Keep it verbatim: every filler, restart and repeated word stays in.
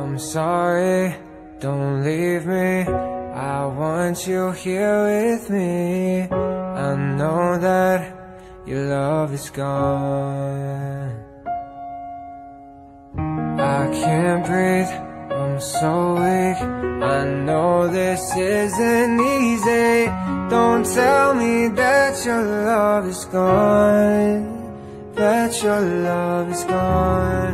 I'm sorry, don't leave me. I want you here with me. I know that your love is gone. I can't breathe, I'm so weak. I know this isn't easy. Don't tell me that your love is gone, that your love is gone.